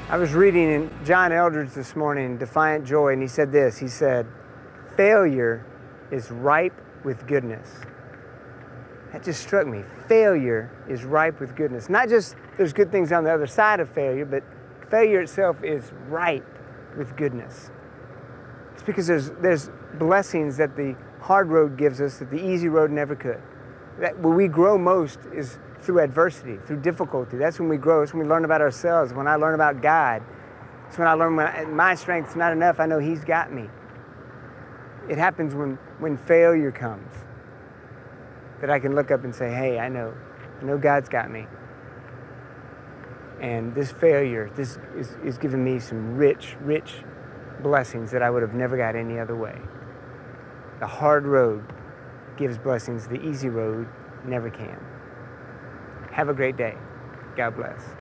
I was reading in John Eldredge this morning, Defiant Joy, and he said this. He said, failure is ripe with goodness. That just struck me. Failure is ripe with goodness. Not just there's good things on the other side of failure, but failure itself is ripe with goodness. It's because there's blessings that the hard road gives us that the easy road never could. That where we grow most is through adversity, through difficulty. That's when we grow. It's when we learn about ourselves. When I learn about God, it's when I learn my strength's not enough. I know He's got me. It happens when failure comes, that I can look up and say, hey, I know God's got me. And this failure, this is giving me some rich blessings that I would have never got any other way. The hard road gives blessings the easy road never can. Have a great day. God bless.